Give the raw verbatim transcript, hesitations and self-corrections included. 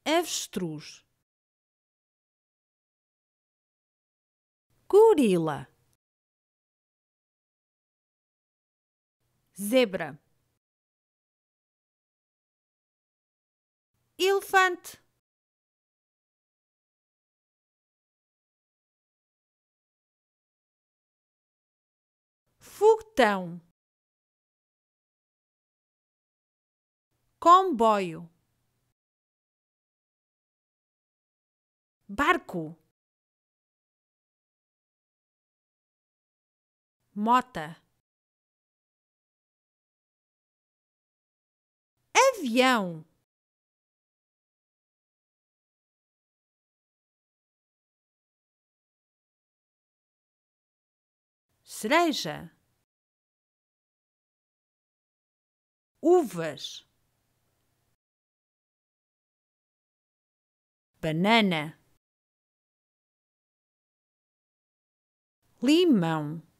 avestruz, gorila, zebra, elefante, foguetão, comboio, barco, mota, avião, cereja, uvas, banana, limão,